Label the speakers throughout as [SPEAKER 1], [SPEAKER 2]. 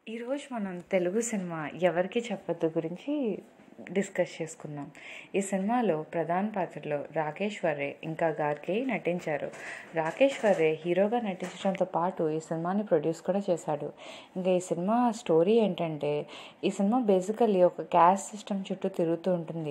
[SPEAKER 1] ఈరోజు మనం తెలుగు సినిమా ఎవరికి చెప్పొద్దు గురించి డిస్కస్ చేసుకుందాం. ఈ సినిమాలో ప్రధాన పాత్రలో రాకేష్ వర్రే ఇంకా గార్గే నటించారు. రాకేష్ వర్రే హీరోగా నటించడంతో పాటు ఈ సినిమాని ప్రొడ్యూస్ కూడా చేశాడు. ఇంకా ఈ సినిమా స్టోరీ ఏంటంటే, ఈ సినిమా బేసికల్లీ ఒక క్యాస్ట్ సిస్టమ్ చుట్టూ తిరుగుతూ ఉంటుంది.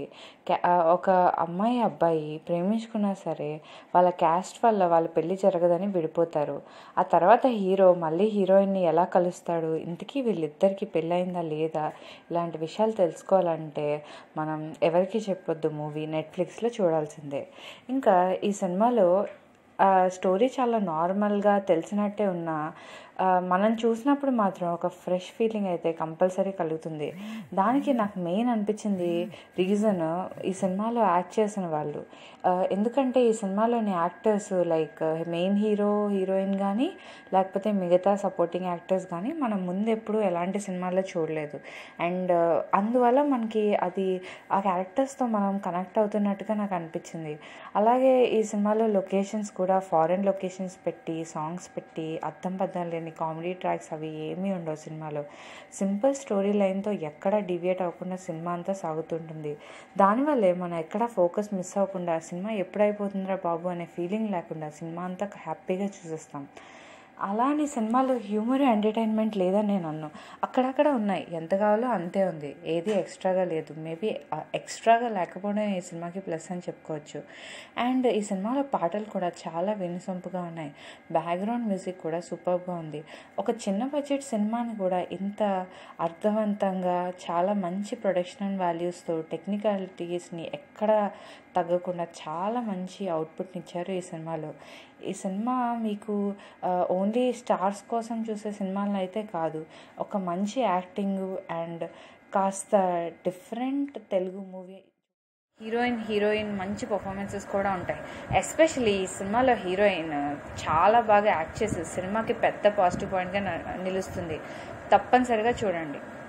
[SPEAKER 1] ఒక అమ్మాయి అబ్బాయి ప్రేమించుకున్నా సరే వాళ్ళ క్యాస్ట్ వల్ల వాళ్ళ పెళ్లి జరగదని విడిపోతారు. ఆ తర్వాత హీరో మళ్ళీ హీరోయిన్ని ఎలా కలుస్తాడు, ఇంతకీ వీళ్ళిద్దరికి పెళ్ళయిందా లేదా, ఇలాంటి విషయాలు తెలుసుకోవాలంటే మనం ఎవరికి చెప్పొద్దు మూవీ నెట్ఫ్లిక్స్లో చూడాల్సిందే. ఇంకా ఈ సినిమాలో స్టోరీ చాలా నార్మల్గా తెలిసినట్టే ఉన్నా మనం చూసినప్పుడు మాత్రం ఒక ఫ్రెష్ ఫీలింగ్ అయితే కంపల్సరీ కలుగుతుంది. దానికి నాకు మెయిన్ అనిపించింది రీజన్ ఈ సినిమాలో యాక్ట్ చేసిన వాళ్ళు. ఎందుకంటే ఈ సినిమాలోని actors like main hero heroine కానీ లేకపోతే మిగతా సపోర్టింగ్ యాక్టర్స్ కానీ మనం ముందు ఎప్పుడు ఎలాంటి సినిమాల్లో చూడలేదు. అండ్ అందువల్ల మనకి అది ఆ క్యారెక్టర్స్తో మనం కనెక్ట్ అవుతున్నట్టుగా నాకు అనిపించింది. అలాగే ఈ సినిమాలో లొకేషన్స్ కూడా ఫారెన్ లొకేషన్స్ పెట్టి సాంగ్స్ పెట్టి అద్దం పద్దం లేని కామెడీ ట్రాక్స్ అవి ఏమీ ఉండవు సినిమాలో. సింపుల్ స్టోరీ లైన్తో ఎక్కడ డివియేట్ అవ్వకుండా సినిమా అంతా సాగుతుంటుంది. దానివల్లే మనం ఎక్కడ ఫోకస్ మిస్ అవ్వకుండా సినిమా ఎప్పుడైపోతుందిరా బాబు అనే ఫీలింగ్ లేకుండా సినిమా అంతా హ్యాపీగా చూసేస్తాం. అలానే సినిమాలో హ్యూమర్ ఎంటర్టైన్మెంట్ లేదని నేను అన్నాను. అక్కడక్కడ ఉన్నాయి, ఎంత కావాలో అంతే ఉంది, ఏది ఎక్స్ట్రాగా లేదు. మేబీ ఎక్స్ట్రాగా లేకపోవడం ఈ సినిమాకి ప్లస్ అని చెప్పుకోవచ్చు. అండ్ ఈ సినిమాలో పాటలు కూడా చాలా వినసొంపుగా ఉన్నాయి. బ్యాక్గ్రౌండ్ మ్యూజిక్ కూడా సూపర్గా ఉంది. ఒక చిన్న బడ్జెట్ సినిమాని కూడా ఇంత అర్థవంతంగా చాలా మంచి ప్రొడక్షన్ వాల్యూస్తో టెక్నికాలిటీస్ని ఎక్కడ తగ్గకుండా చాలా మంచి అవుట్పుట్ని ఇచ్చారు ఈ సినిమాలో. ఈ సినిమా మీకు ఓన్లీ స్టార్స్ కోసం చూసే సినిమాలను అయితే కాదు, ఒక మంచి యాక్టింగ్ అండ్ కాస్త డిఫరెంట్ తెలుగు మూవీ. హీరోయిన్ మంచి పర్ఫార్మెన్సెస్ కూడా ఉంటాయి. ఎస్పెషలీ ఈ సినిమాలో హీరోయిన్ చాలా బాగా యాక్ట్ చేసి సినిమాకి పెద్ద పాజిటివ్ పాయింట్గా నిలుస్తుంది. తప్పనిసరిగా చూడండి.